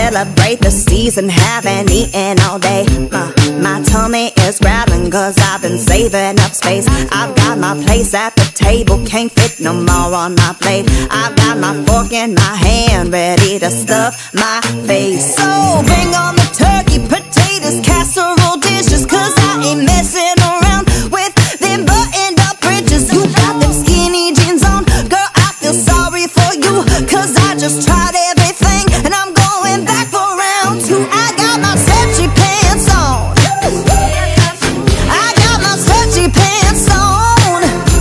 celebrate the season, haven't eaten all day. My tummy is growling cause I've been saving up space. I've got my place at the table, can't fit no more on my plate. I've got my fork in my hand, ready to stuff my face. So bring on the turkey, potatoes, casserole dishes, cause I ain't messing around with them buttoned up bridges. You got them skinny jeans on, girl, I feel sorry for you, cause I just tried everything and I'm going back for round two. I got my stretchy pants on, I got my stretchy pants on,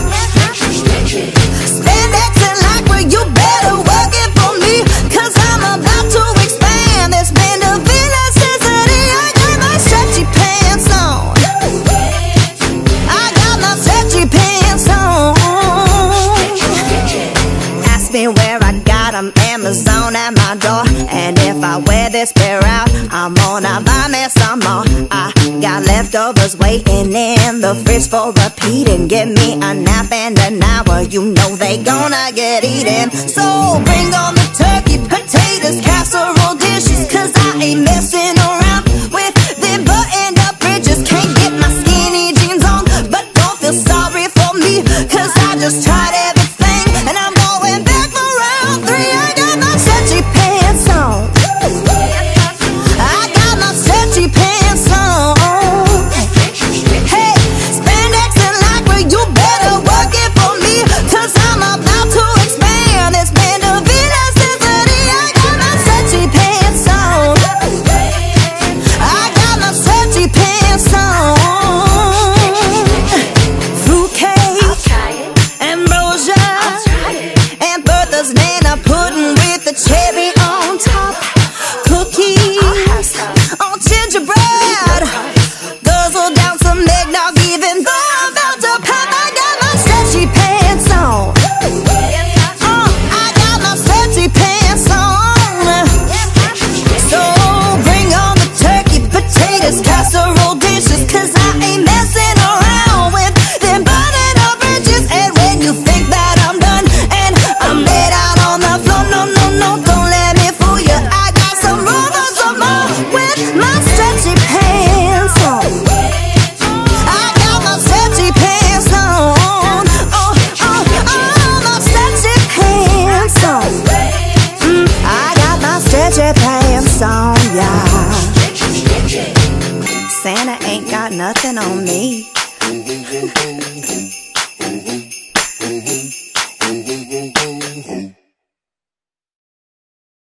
spandex and lycra, you better work it for me, cause I'm about to expand this band of elasticity. I got my stretchy pants on, I got my stretchy pants on. Ask me where I got them, Amazon at my door. And if I wear this pair out, I'm gonna buy me some more. I got leftovers waiting in the fridge for repeating. Give me a nap and an hour, you know they gonna get eaten. So bring on the turkey, potatoes, casserole dishes, cause I ain't messing around with them buttoned up bridges. Can't get my skinny jeans on, but don't feel sorry for me, cause I just tried everything and I'm going back for round three. I got my stretchy pants on, I got my stretchy pants on. Hey, spandex and lycra, you better work it for me, cause I'm about to expand this band of elasticity. I got my stretchy pants on, I got my stretchy pants on. Fruitcake, ambrosia, and Bertha's Nana pudding with the cherry on top. Cookies on gingerbread, guzzle down some eggnog even though I'm about to pop. I got my stretchy pants on, I got my stretchy pants on. So bring on the turkey, potatoes, casserole dishes, cause I ain't messing around with them buttoned up bridges. And when you think that I'm done and I'm laid out on the floor, no, no, no, don't let me fool you. I got some room for some more with my stretchy pants on, I got my stretchy pants on, my stretchy pants on. I got my stretchy pants on, yeah. Santa ain't got nothing on me.